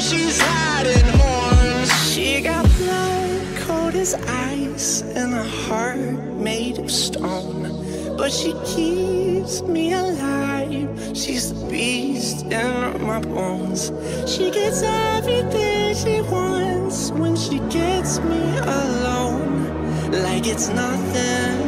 she's hiding horns. She got blood cold as ice and a heart made of stone, but she keeps me alive. She's the beast in my bones. She gets everything she wants when she gets me alone. Like it's nothing